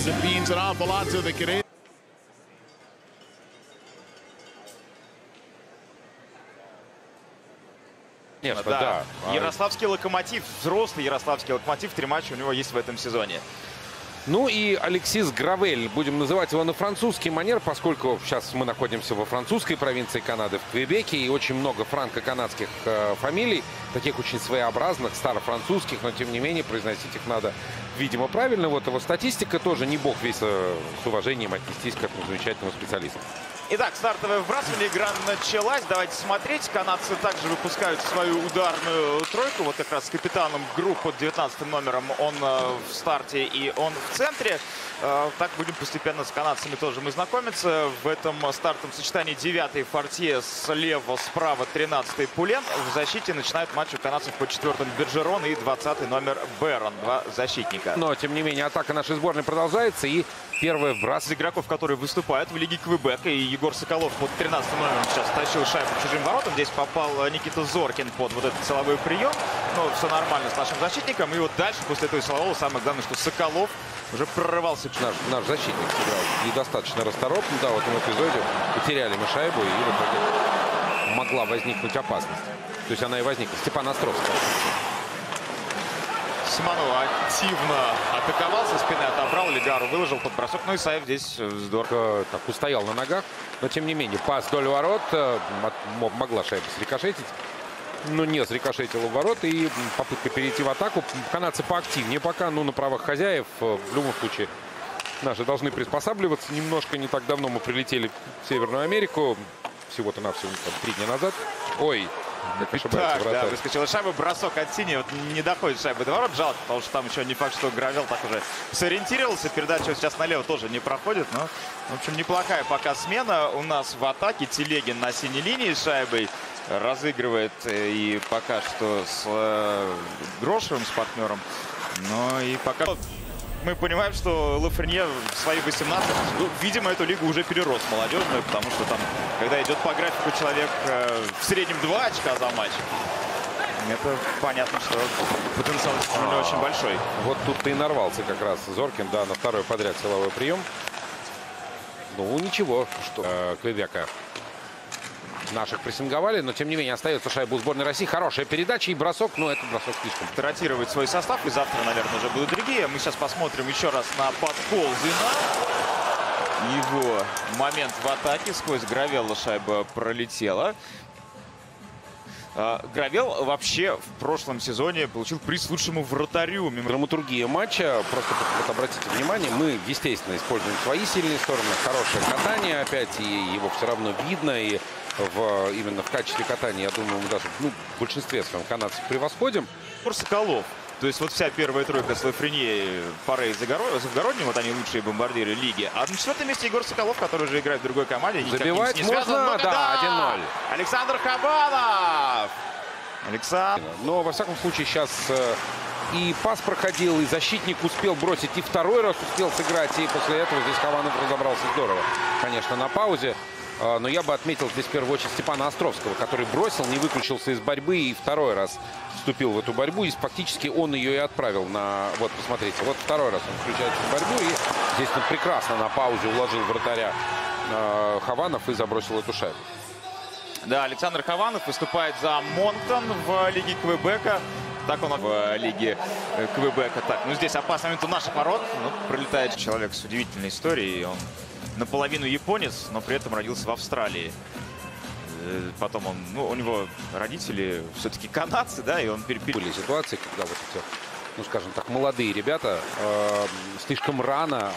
It means an awful lot to the Canadians. Конечно, да. да. Ярославский Локомотив, взрослый Ярославский Локомотив, 3 матча у него есть в этом сезоне. Ну и Алексис Гравель, будем называть его на французский манер, поскольку сейчас мы находимся во французской провинции Канады, в Квебеке, и очень много франко-канадских фамилий, таких очень своеобразных, старофранцузских, но тем не менее произносить их надо, видимо, правильно. Вот его статистика тоже не бог весь, с уважением отнестись к этому замечательному специалисту. Итак, стартовое вбрасывание, игра началась. Давайте смотреть. Канадцы также выпускают свою ударную тройку. Вот как раз с капитаном группы под 19 номером. Он в старте и он в центре. Так будем постепенно с канадцами тоже мы знакомиться. В этом стартовом сочетании 9-й Фортье, слева, справа 13-й Пулен. В защите начинает матч у канадцев по 4-м Бержерон и 20-й номер Берон. 2 защитника. Но, тем не менее, атака нашей сборной продолжается. И первый вбрас игроков, которые выступают в Лиге Квебека. И Егор Соколов под 13 номером сейчас тащил шайбу к чужим воротам. Здесь попал Никита Зоркин под вот этот силовой прием. Но все нормально с нашим защитником. И вот дальше, после этого силового, самое главное, что Соколов уже прорывался. Наш защитник сыграл недостаточно расторопно. Да, в этом эпизоде потеряли мы шайбу, и в итоге могла возникнуть опасность. То есть она и возникла. Степан Островский. Симонов активно атаковал, со спины отобрал, Лигару выложил под бросок. Ну и Исаев здесь здорово. Так, устоял на ногах. Но тем не менее, пас вдоль ворот. Могла шайба срикошетить. Но не срикошетила в ворот. И попытка перейти в атаку. Канадцы поактивнее пока. Ну, на правах хозяев. В любом случае, наши должны приспосабливаться. Немножко не так давно мы прилетели в Северную Америку. Всего-то навсего 3 дня назад. Ой. Так, да, выскочила шайба, бросок от синей, вот не доходит шайба до ворот, жалко, потому что там еще не факт, что Гравел так уже сориентировался, передача сейчас налево тоже не проходит, но, в общем, неплохая пока смена у нас в атаке. Телегин на синей линии с шайбой разыгрывает и пока что с Грошевым, с партнером, но и пока... Мы понимаем, что Лафренье в свои 18, ну, видимо, эту лигу уже перерос молодежную, потому что там, когда идет по графику человек в среднем 2 очка за матч, это понятно, что потенциал действительно очень большой. Вот тут-то и нарвался как раз Зоркин, да, на второй подряд силовой прием. Ну, ничего, что Квебека наших прессинговали, но тем не менее остается шайба у сборной России. Хорошая передача и бросок, но это бросок слишком. Ротировать свой состав, и завтра, наверное, уже будут другие. Мы сейчас посмотрим еще раз на подкол Зина. Его момент в атаке. Сквозь Гравелла шайба пролетела. Гравел вообще в прошлом сезоне получил приз лучшему вратарю. Драматургия матча, просто вот обратите внимание, мы, естественно, используем свои сильные стороны. Хорошее катание опять, и его все равно видно. И именно в качестве катания, я думаю, мы даже в большинстве своем канадцев превосходим. Соколов. То есть вот вся первая тройка с Лафренье, Паре и Завгородним, вот они лучшие бомбардиры лиги. А на 4-м месте Егор Соколов, который уже играет в другой команде. Забивать не можно, да, 1-0. Александр Хабанов! Александр. Но, во всяком случае, сейчас и пас проходил, и защитник успел бросить, и второй раз успел сыграть. И после этого здесь Хабанов разобрался здорово, конечно, на паузе. Но я бы отметил здесь в первую очередь Степана Островского, который бросил, не выключился из борьбы и второй раз вступил в эту борьбу. И фактически он ее и отправил на... Вот, посмотрите, вот второй раз он включается в борьбу. И здесь он прекрасно на паузе уложил вратаря Хованов и забросил эту шайбу. Да, Александр Хованов выступает за Монктон в Лиге Квебека. Так он в Лиге Квебека. Так, ну здесь опасный момент у наших ворот. Ну, пролетает человек с удивительной историей. Он наполовину японец, но при этом родился в Австралии. Потом он, ну, у него родители все-таки канадцы, да, и он Были ситуации, когда вот эти, ну, скажем так, молодые ребята слишком рано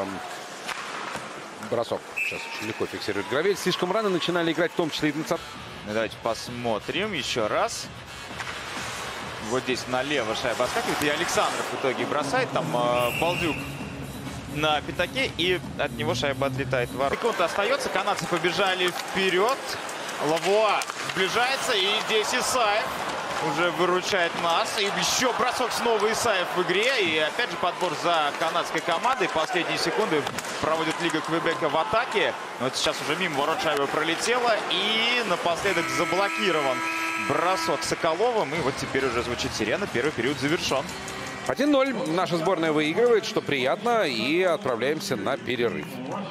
бросок. Сейчас очень легко фиксирует Гравель. Слишком рано начинали играть, в том числе и в... Давайте посмотрим еще раз. Вот здесь налево шайба отскакивает, и Александров в итоге бросает. Там Балдюк на пятаке, и от него шайба отлетает в ворот. Секунда остается, канадцы побежали вперед. Лавуа сближается, и здесь Исаев уже выручает нас. И еще бросок снова Исаев в игре. И опять же подбор за канадской командой. Последние секунды проводит Лига Квебека в атаке. Но это сейчас уже мимо ворот шайба пролетела. И напоследок заблокирован бросок Соколовым. И вот теперь уже звучит сирена. Первый период завершен. 1-0. Наша сборная выигрывает, что приятно. И отправляемся на перерыв.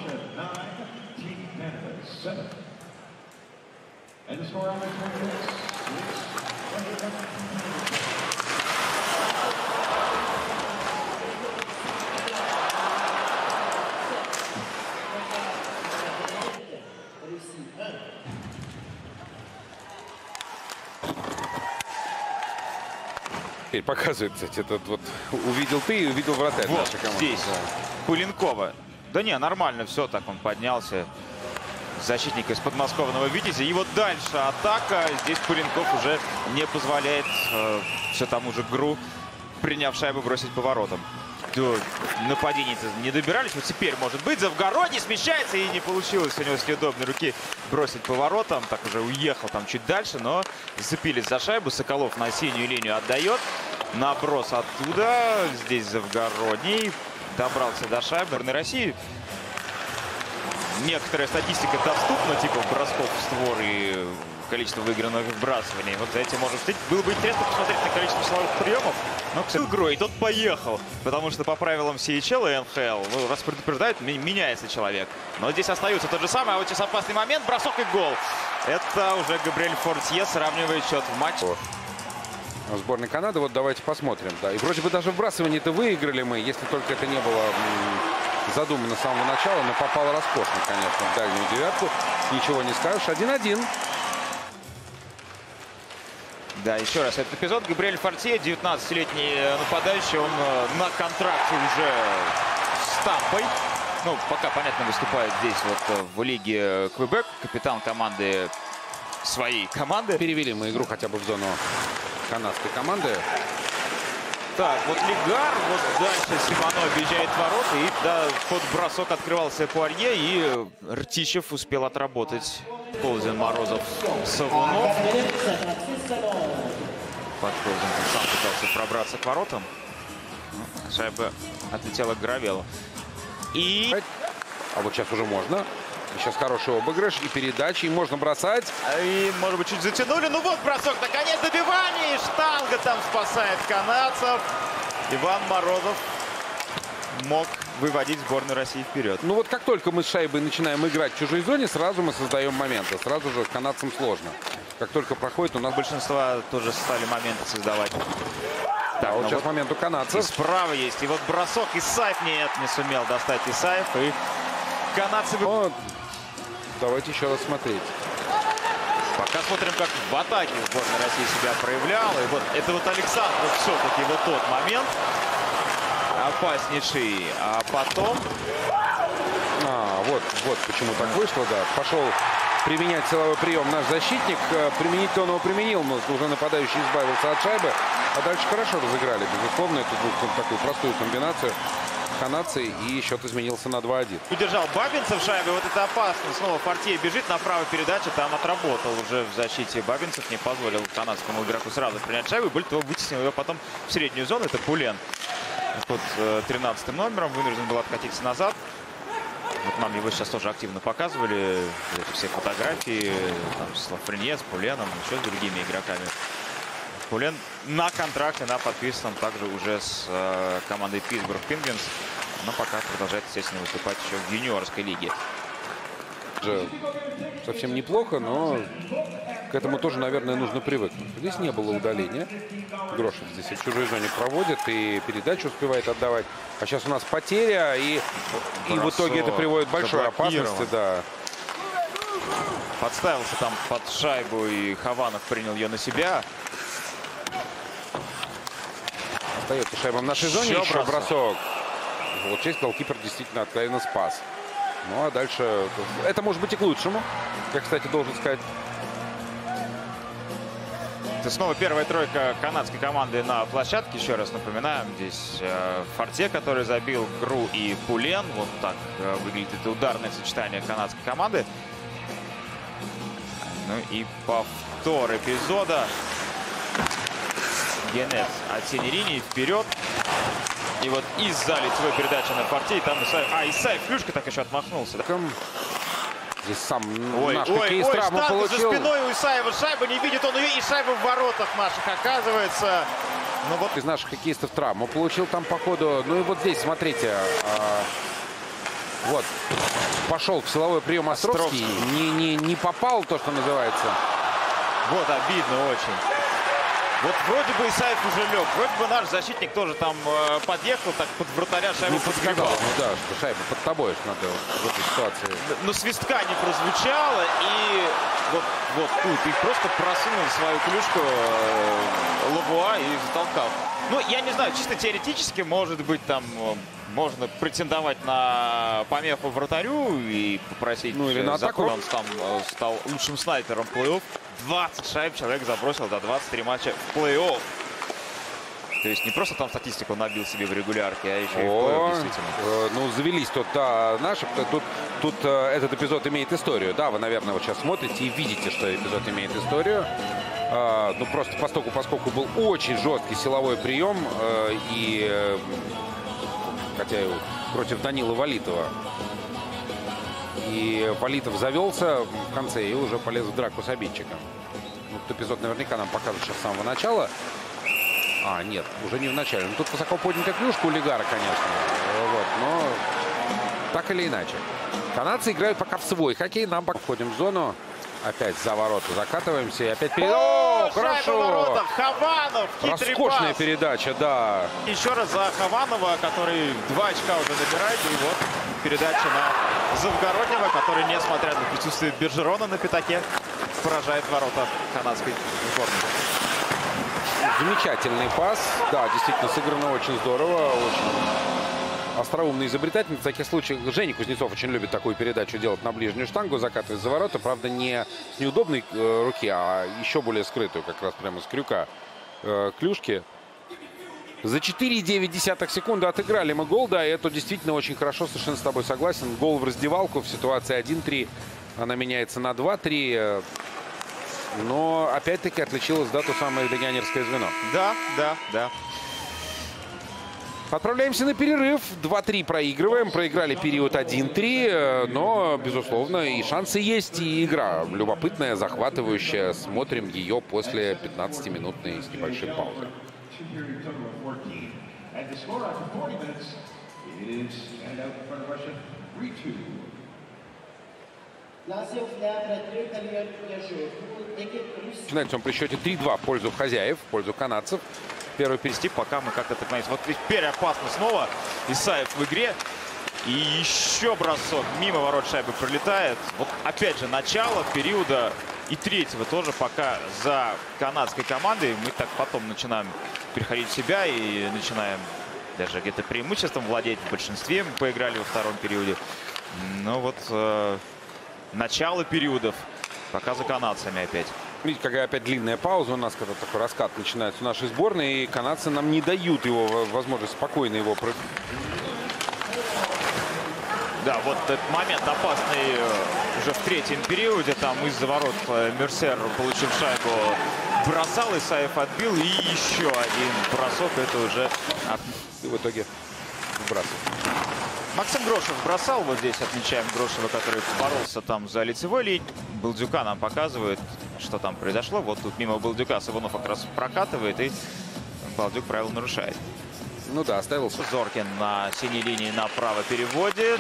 Теперь показывает, кстати, этот вот увидел ты и увидел вратарь. Вот здесь Пыленкова. Да не, нормально все, так он поднялся. Защитник из подмосковного «Витязя». И вот дальше атака. Здесь Пыленков уже не позволяет все тому же ГРУ, приняв шайбу, бросить по воротам. До нападений не добирались. Вот теперь, может быть, Завгородний смещается. И не получилось у него с неудобной руки бросить по воротам. Так уже уехал там чуть дальше, но зацепились за шайбу. Соколов на синюю линию отдает. Наброс оттуда. Здесь Завгородний добрался до шайбы. На России некоторая статистика доступна, типа бросков в створ и количество выигранных вбрасываний. Вот за этим можно встретить. Было бы интересно посмотреть на количество силовых приемов. Но, кстати, игрой и тот поехал. Потому что по правилам CHL и НХЛ, ну, раз предупреждают, меняется человек. Но здесь остается тот же самый. А вот сейчас опасный момент. Бросок и гол. Это уже Габриэль Фортье сравнивает счет в матче. Сборная Канады, вот давайте посмотрим. Да. И вроде бы даже вбрасывание-то выиграли мы, если только это не было задумано с самого начала. Но попало роскошно, конечно, в дальнюю девятку. Ничего не скажешь. 1-1. Да, еще раз этот эпизод. Габриэль Фортье, 19-летний нападающий. Он на контракте уже с Тампой. Ну, пока, понятно, выступает здесь вот в лиге Квебек. Капитан команды своей команды. Перевели мы игру хотя бы в зону канадской команды. Так, вот Лигар, вот дальше Симоно объезжает ворота. И да, под бросок открывался Пуарье. И Ртищев успел отработать. Колзин, Морозов, Савунов. Подколзин сам пытался пробраться к воротам. Шайба отлетела к Гравелу. И... А вот сейчас уже можно. И сейчас хороший обыгрыш и передачи. И можно бросать. И, может быть, чуть затянули. Ну вот бросок, наконец, добивание. И штанга там спасает канадцев. Иван Морозов мог выводить сборную России вперед. Ну вот как только мы с шайбой начинаем играть в чужой зоне, сразу мы создаем моменты. Сразу же канадцам сложно. Как только проходит, у нас большинство тоже стали моменты создавать. Так, вот сейчас вот момент у канадцев. Справа есть. И вот бросок. Исаев нет, не сумел достать Исаев. И канадцы... Вот. Давайте еще раз смотреть. Пока смотрим, как в атаке сборная России себя проявляла. И вот это вот Александров все-таки вот тот момент опаснейший. А потом... Вот почему так вышло, да. Пошел применять силовой прием наш защитник. Применить-то он его применил, но уже нападающий избавился от шайбы. А дальше хорошо разыграли, безусловно. Это такую простую комбинацию. Канадцы, и счет изменился на 2-1. Удержал Бабинцев шайбы. Вот это опасно. Снова Фортье бежит направо передача. Там отработал уже в защите Бабинцев. Не позволил канадскому игроку сразу принять шайбу. Более того, вытеснил ее потом в среднюю зону. Это Пулен. Под 13 номером вынужден был откатиться назад. Вот нам его сейчас тоже активно показывали. Это все фотографии там, с Лафренье, с Пуленом, еще с другими игроками. Пулен на контракте, на подписанном также уже с командой Питтсбург Пингвинс. Но пока продолжает, естественно, выступать еще в юниорской лиге. Совсем неплохо, но к этому тоже, наверное, нужно привыкнуть. Здесь не было удаления. Грошев здесь в чужой зоне проводит и передачу успевает отдавать. А сейчас у нас потеря, и в итоге это приводит к большой опасности. Да. Подставился там под шайбу, и Хованов принял ее на себя. Остается шайба в нашей зоне. Еще бросок. Вот здесь голкипер действительно откровенно спас. Ну а дальше это может быть и к лучшему. Я, кстати, должен сказать. Это снова первая тройка канадской команды на площадке. Еще раз напоминаем, здесь Фортье, который забил, ГРУ и Пулен. Вот так выглядит это ударное сочетание канадской команды. Ну и повтор эпизода. Генец от синей линии вперед. И вот из-за лицевой передачи на Фортье. Там Исаев. Исаев клюшка так еще отмахнулся. Здесь сам наш хоккеист травму получил. За спиной у Исаева шайба. Не видит он ее. И шайба в воротах наших оказывается. Ну вот из наших хоккеистов травму получил там по ходу. Ну и вот здесь, смотрите, вот, пошел в силовой прием Островский. Не попал, то, что называется. Вот обидно очень. Вот вроде бы Исаев уже лег. Вроде бы наш защитник тоже там подъехал, так под вратаря шайбу подсказал. Ну да, что шайба под тобой, что надо в этой ситуации. Но свистка не прозвучало, и вот тут и просто просунул свою клюшку Лавуа и затолкал. Ну, я не знаю, чисто теоретически, может быть, там можно претендовать на помеху вратарю и попросить, ну, или на атаку. Он там стал лучшим снайпером плей-офф. 20 шайб человек забросил до 23 матча в плей-офф. То есть не просто там статистику набил себе в регулярке, а еще и в плей-офф, действительно. Ну, завелись тут наши. Тут этот эпизод имеет историю. Да, вы, наверное, вот сейчас смотрите и видите, что эпизод имеет историю. Ну, просто поскольку был очень жесткий силовой прием, хотя и против Данилы Валитова. И Валитов завелся в конце и уже полез в драку с обидчиком. Вот эпизод наверняка нам покажут сейчас с самого начала. Нет, уже не в начале. Ну, тут высоко поднятая клюшка у Лигара, конечно. Вот, но так или иначе. Канадцы играют пока в свой хоккей. Нам пока входим в зону. Опять за ворота закатываемся. И опять передача. О, хорошо! Хованов! Роскошная передача, да. Еще раз за Хованова, который 2 очка уже набирает. И вот передача на Завгороднего, который, несмотря на присутствие Бержерона на пятаке, поражает ворота канадской сборной. Замечательный пас. Да, действительно, сыграно очень здорово. Очень остроумный, изобретательный. В таких случаях Женя Кузнецов очень любит такую передачу делать на ближнюю штангу, закатывать за ворота. Правда, не с неудобной руки, а еще более скрытую, как раз прямо с крюка клюшки. За 4,9 секунды отыграли мы гол. Да, и это действительно очень хорошо, совершенно с тобой согласен. Гол в раздевалку в ситуации 1-3. Она меняется на 2-3. Но опять-таки отличилось, да, то самое легионерское звено. Да. Отправляемся на перерыв. 2-3 проигрываем. Проиграли период 1-3. Но, безусловно, и шансы есть, и игра любопытная, захватывающая. Смотрим ее после 15-минутной с небольшой паузы. Начинается он при счете 3-2 в пользу хозяев, в пользу канадцев. Первый перестип, пока мы как-то так, знаете, вот теперь опасно снова. Исаев в игре. И еще бросок мимо ворот шайбы пролетает. Вот опять же начало периода и третьего тоже пока за канадской командой. Мы так потом начинаем переходить в себя и начинаем даже где-то преимуществом владеть в большинстве. Мы поиграли во втором периоде. Но вот начало периодов пока за канадцами опять. Видите, какая опять длинная пауза у нас, когда такой раскат начинается в нашей сборной, и канадцы нам не дают его возможность спокойно его... Да, вот этот момент опасный уже в третьем периоде. Там из-за ворот Мерсер, получив шайбу, бросал, Исаев отбил. И еще один бросок. Это уже... И в итоге вбрасывает. Максим Грошев бросал. Вот здесь отмечаем Грошева, который боролся там за лицевой линией. Балдюка нам показывает, что там произошло. Вот тут мимо Балдюка Савунов как раз прокатывает. И Балдюк правила нарушает. Ну да, оставил. Зоркин на синей линии направо переводит.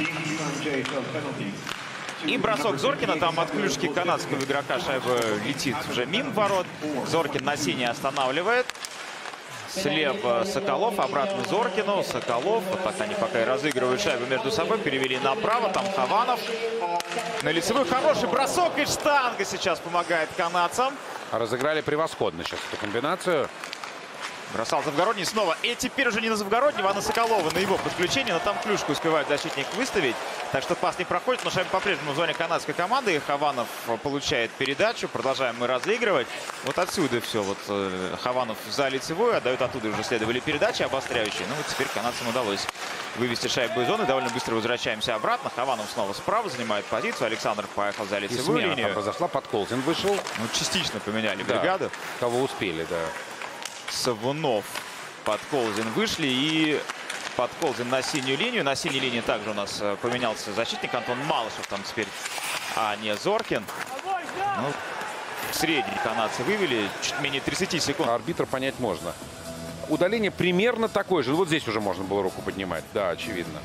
И бросок Зоркина. Там от клюшки канадского игрока шайба летит уже мимо ворот. Зоркин на синий останавливает. Слева Соколов, обратно Зоркину. Соколов. Вот так они пока и разыгрывают шайбу между собой. Перевели направо. Там Хованов. На лицевой хороший бросок. И штанга сейчас помогает канадцам. Разыграли превосходно сейчас эту комбинацию. Бросал Завгородний снова. И теперь уже не на Завгороднего, а на Соколова, на его подключение. Но там клюшку успевает защитник выставить. Так что пас не проходит. Но шайба по-прежнему в зоне канадской команды. И Хованов получает передачу. Продолжаем мы разыгрывать. Вот отсюда все. Вот Хованов за лицевую. Отдают оттуда. Уже следовали передачи обостряющие. Ну вот теперь канадцам удалось вывести шайбу из зоны. Довольно быстро возвращаемся обратно. Хованов снова справа занимает позицию. Александр поехал за лицевую линию. Произошла, Подколзин вышел. Ну, частично поменяли бригаду. Кого успели, да. Савунов, Подколзин вышли, и Подколзин на синюю линию. На синей линии также у нас поменялся защитник Антон Малышев там теперь, а не Зоркин. Ну, в средний канадцы вывели, чуть менее 30 секунд. Арбитр понять можно. удаление примерно такое же. Вот здесь уже можно было руку поднимать. Да, очевидно.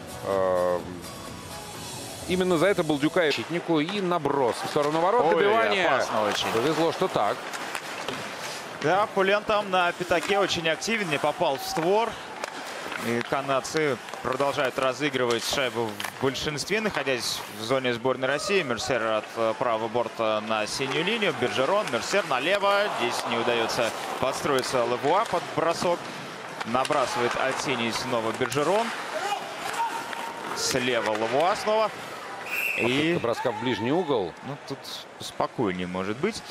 Именно за это был Дюка и защитнику. И наброс в сторону ворот. Добивание. Опасно очень. Повезло, что так. Да, Пулен там на пятаке очень активен, не попал в створ. И канадцы продолжают разыгрывать шайбу в большинстве, находясь в зоне сборной России. Мерсер от правого борта на синюю линию. Бержерон, Мерсер налево. Здесь не удается подстроиться Лавуа под бросок. Набрасывает от синей снова Бержерон. Слева Лавуа снова. И броска в ближний угол. Ну, тут спокойнее может быть.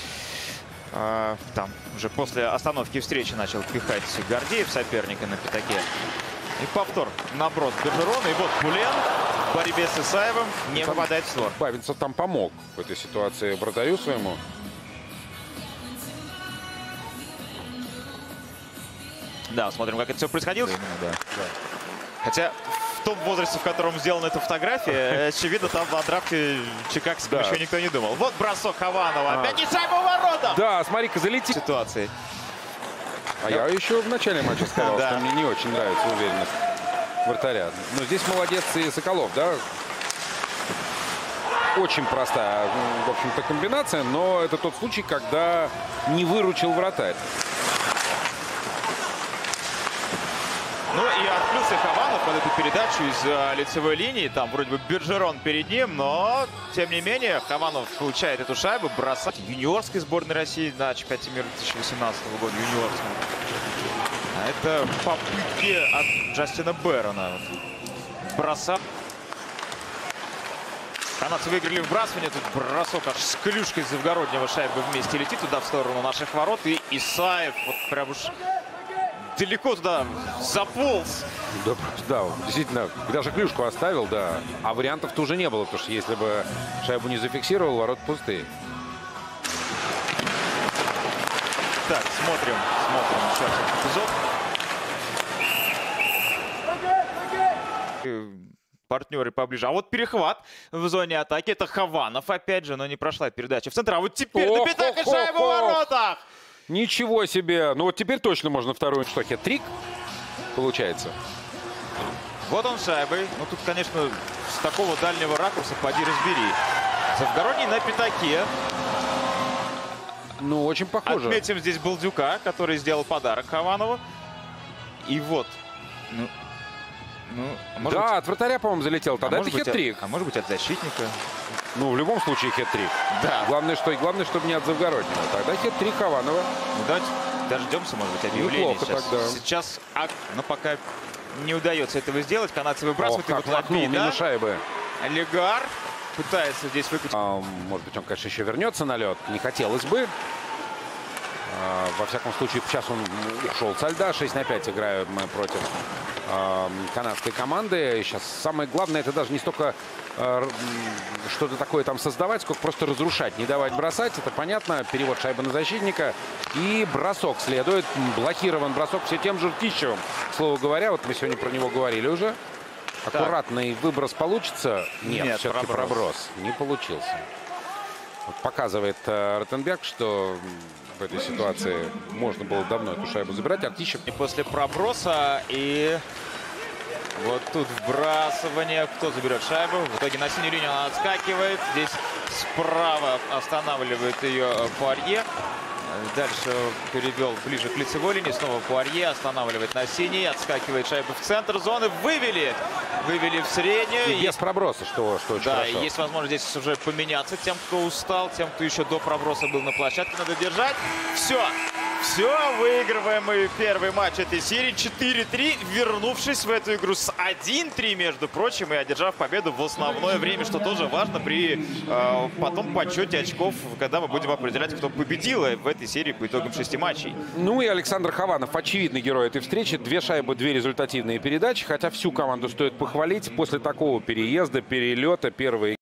Там уже после остановки встречи начал пихать Гордеев соперника на пятаке. И повтор. Наброс Бержерона. И вот Пулен в борьбе с Исаевым не попадает в створ. Бабинцев там помог в этой ситуации вратарю своему. Да, смотрим, как это все происходило. Да. Хотя в том возрасте, в котором сделана эта фотография, очевидно, там на драфте чикагском еще никто не думал. Вот бросок Хованова. Опять не шайба в воротах! Да, смотри-ка, залетит. Ситуации. А я еще в начале матча сказал, что мне не очень нравится уверенность вратаря. Но здесь молодец и Соколов, да? Очень простая, в общем-то, комбинация, но это тот случай, когда не выручил вратарь. Ну и отплюся Хованов под эту передачу из лицевой линии. Там вроде бы Бержерон перед ним, но тем не менее Хованов получает эту шайбу, бросает юниорской сборной России на чемпионате мира 2018 года юниорском. А это попытки от Джастина Бэрона. Бросок. Канадцы выиграли вбрасывание. Тут бросок аж с клюшкой Завгороднего шайбы вместе летит туда в сторону наших ворот. И Исаев вот прям уж далеко туда заполз. Да, действительно, даже клюшку оставил, да. А вариантов-то уже не было, потому что если бы шайбу не зафиксировал, ворот пустые. Так, смотрим еще этот эпизод. Партнеры поближе. А вот перехват в зоне атаки. Это Хованов, опять же, но не прошла передача в центр. А вот теперь на пятак и шайба в воротах. Ничего себе! Ну вот теперь точно можно второй. Что, хет-трик получается? Вот он шайбой. Ну тут, конечно, с такого дальнего ракурса поди разбери. Завгородний на пятаке. Ну, очень похоже. Отметим здесь Балдюка, который сделал подарок Хованову. И вот. Да, быть, от вратаря, по-моему, залетел. Тогда это хет-трик. А может быть от защитника. Ну, в любом случае хет-трик. Да. Главное, чтобы не от Завгороднего. Тогда хет-трик Хованова. Ну, давайте дождемся, может быть, объявления. Неплохо тогда. Сейчас, но пока не удается этого сделать. Канадцы выбрасывают. Ох, как мимо шайбы. Легар пытается здесь выкатить. Может быть, он, конечно, еще вернется на лед. Не хотелось бы. Во всяком случае, сейчас он ушел со льда. 6-5 играем мы против канадской команды. Сейчас самое главное, это даже не столько что-то такое там создавать, сколько просто разрушать, не давать бросать. Это понятно. Перевод шайбы на защитника. И бросок следует. Блокирован бросок все тем же Ртищевым. К слову говоря, вот мы сегодня про него говорили уже. Аккуратный выброс получится? Нет, все-таки проброс. Не получился. Вот показывает Ротенберг, что в этой ситуации можно было давно эту шайбу забирать. Артищев. И после проброса и вот тут вбрасывание. Кто заберет шайбу? В итоге на синюю линию она отскакивает. Здесь справа останавливает ее Пуарье. Дальше перевел ближе к лицевой линии. Снова Пуарье останавливает на синий. Отскакивает шайба в центр зоны. Вывели в среднюю. И без проброса, что очень да, хорошо. И есть возможность здесь уже поменяться тем, кто устал, тем, кто еще до проброса был на площадке. Надо держать. Все, выигрываем мы первый матч этой серии 4-3, вернувшись в эту игру с 1-3, между прочим, и одержав победу в основное время, что тоже важно при потом подсчете очков, когда мы будем определять, кто победил в этой серии по итогам 6 матчей. Ну и Александр Хованов, очевидный герой этой встречи. 2 шайбы, 2 результативные передачи, хотя всю команду стоит похвалить. После такого переезда, перелета, первой